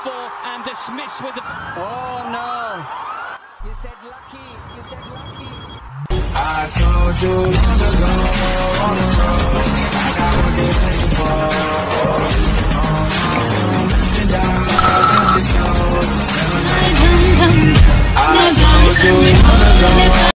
for and dismissed with the... Oh no! You said lucky, you said lucky. I told you long ago on the road, I got what you're looking for.